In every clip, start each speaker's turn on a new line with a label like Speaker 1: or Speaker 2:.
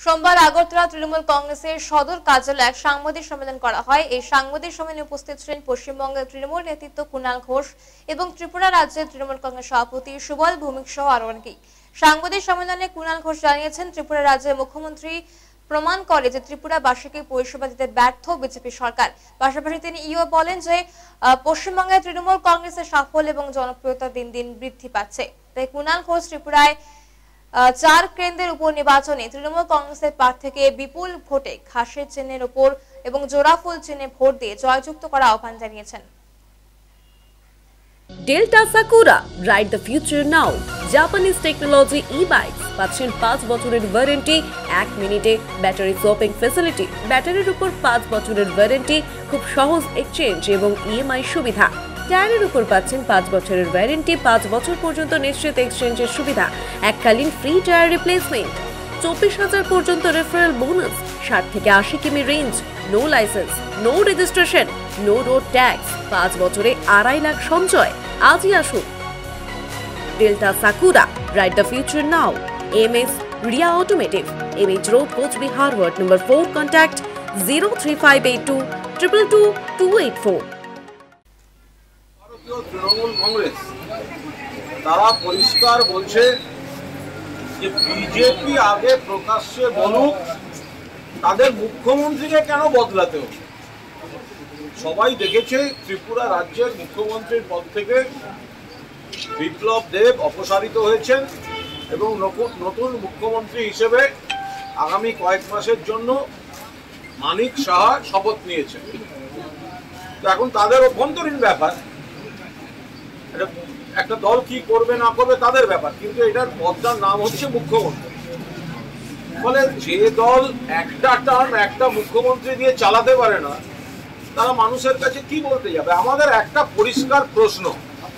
Speaker 1: সোমবার আগরতলা তৃণমূল কংগ্রেসের সদর কার্যালয়ে এক সাংবাদিক সম্মেলন করা হয়। এই সাংবাদিক সম্মেলনে উপস্থিত ছিলেন পশ্চিমবঙ্গের তৃণমূল নেতৃত্ব কুণাল ঘোষ এবং ত্রিপুরা রাজ্যের তৃণমূল কংগ্রেস সভাপতি সুবল ভৌমিক সহ আরো অনেকেই। সাংবাদিক সম্মেলনে কুণাল ঘোষ জানিয়েছেন, ত্রিপুরা রাজ্যের মুখ্যমন্ত্রী প্রমাণ করে যে ত্রিপুরাবাসীকে পরিষেবা দিতে ব্যর্থ বিজেপি সরকার। পাশাপাশি তিনি বলেন যে পশ্চিমবঙ্গের তৃণমূল কংগ্রেসের সাফল্য এবং জনপ্রিয়তা দিন দিন বৃদ্ধি পাচ্ছে। তাই কুণাল ঘোষ ত্রিপুরায় 4 কেন্দ্রের উপনির্বাচনে তৃণমূল কংগ্রেসের প্রার্থীকে বিপুল ভোটে ঘাসের চিহ্নের উপর এবং জোড়াফুল চিহ্নে ভোট দিয়ে জয়যুক্ত করার আহ্বান জানিয়েছেন।
Speaker 2: Delta Sakura, ride the future now. Japanese technology e-bikes পাচ্ছেন 5 বছরের ওয়ারেন্টি, 1 মিনিটে ব্যাটারি সোয়াপিং ফ্যাসিলিটি, ব্যাটারির উপর 5 বছরের ওয়ারেন্টি, খুব সহজ এক্সচেঞ্জ এবং ইএমআই সুবিধা। টায়ারের উপর পাচ্ছেন 5 বছরের ওয়ারেন্টি, 5 বছর পর্যন্ত নিশ্চিত এক্সচেঞ্জের সুবিধা, এককালীন ফ্রি টায়ার রিপ্লেসমেন্ট, 24,000 পর্যন্ত রেফারেল বোনাস, 60 থেকে 80 কিমি range, no licence, no registration, no road tax, 5 বছরে 2.5 লাখ সঞ্চয়। আজই আসুন Delta Sakura, ride the future now. MS Riya automotive, MH road, Coochbehar, ward number 4, contact 03582 222 284।
Speaker 3: Trinamool Congress তারা পরিষ্কার বলছে যে বিজেপি আগে প্রকাশ্যে বলুক তাদের মুখ্যমন্ত্রীকে কেন বদলাতে হবে। সবাই দেখেছে ত্রিপুরা রাজ্যের মুখ্যমন্ত্রীর পদ থেকে বিপ্লব দেব অপসারিত হয়েছেন এবং নতুন মুখ্যমন্ত্রী হিসেবে আগামী কয়েক মাসের জন্য মানিক সাহা শপথ নিয়েছেন। তো এখন তাদের অভ্যন্তরীণ ব্যাপার, একটা দল কি করবে না করবে তাদের ব্যাপার, কিন্তু এটার পদটার নাম হচ্ছে মুখ্যমন্ত্রী। ফলে যে দল একটা টার্ম একটা মুখ্যমন্ত্রী দিয়ে চালাতে পারে না, তারা মানুষের কাছে কি বলতে যাবে? আমাদের একটা পরিষ্কার প্রশ্ন,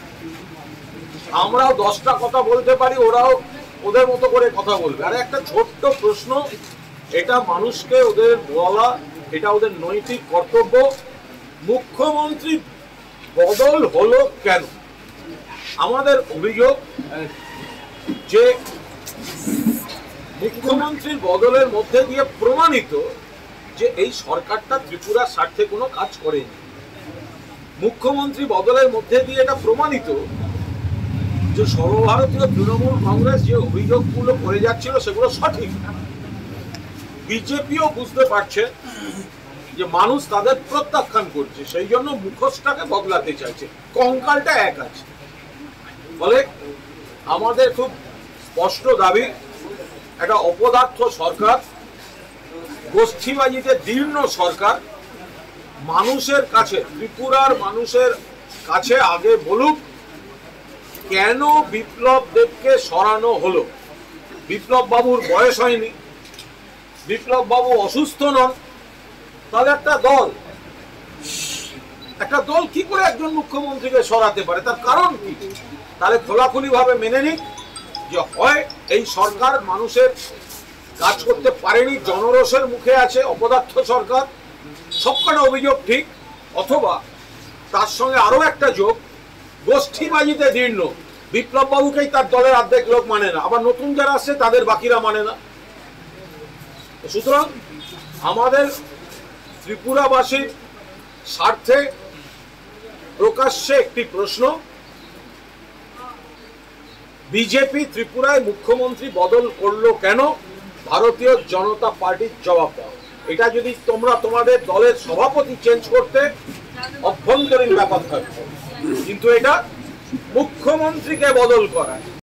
Speaker 3: আমরাও 10টা কথা বলতে পারি, ওরাও ওদের মতো করে কথা বলবে। আর একটা ছোট্ট প্রশ্ন, এটা মানুষকে ওদের বলা, এটা ওদের নৈতিক কর্তব্য। মুখ্যমন্ত্রী বদল হলো কেন? আমাদের অভিযোগ যে মুখ্যমন্ত্রীর বদলের মধ্যে দিয়ে প্রমাণিত যে এই সরকারটা ত্রিপুরার স্বার্থে কোনো কাজ করেনি। মুখ্যমন্ত্রী বদলের মধ্যে দিয়ে এটা প্রমাণিত যে সর্বভারতীয় তৃণমূল কংগ্রেস যে অভিযোগগুলো করে যাচ্ছিল সেগুলো সঠিক। বিজেপিও বুঝতে পারছে যে মানুষ তাদের প্রত্যাখ্যান করছে, সেই জন্য মুখোশটাকে বদলাতে চাইছে, কঙ্কালটা এক আছে। ফলে আমাদের খুব স্পষ্ট দাবি, একটা অপদার্থ সরকার, গোষ্ঠীবাজিতে দীর্ণ সরকার মানুষের কাছে, ত্রিপুরার মানুষের কাছে আগে বলুক কেন বিপ্লব দেবকে সরানো হলো। বিপ্লব বাবুর বয়স হয়নি, বিপ্লব বাবু অসুস্থ নন, তাহলে একটা দল কি করে একজন মুখ্যমন্ত্রীকে সরাতে পারে? তার কারণ কি? তাহলে খোলাখুলি ভাবে মেনে নিক যে হয় এই সরকার মানুষের কাজ করতে পারেনি, জনরোষের মুখে আছে, অপদার্থ সরকার, সবকটা অভিযোগ ঠিক, অথবা তার সঙ্গে আরো একটা যোগ, গোষ্ঠীবাজিতে দীর্ণ। বিপ্লব বাবুকেই তার দলের অর্ধেক লোক মানে না, আবার নতুন যারা আসছে তাদের বাকিরা মানে না। সুতরাং আমাদের ত্রিপুরাবাসীর স্বার্থে প্রকাশ্যে একটি প্রশ্ন, বিজেপি ত্রিপুরায় মুখ্যমন্ত্রী বদল করলো কেন? ভারতীয় জনতা পার্টির জবাব দাও। এটা যদি তোমরা তোমাদের দলের সভাপতি চেঞ্জ করতে, অভ্যন্তরীণ ব্যাপার থাকতো, কিন্তু এটা মুখ্যমন্ত্রীকে বদল করা।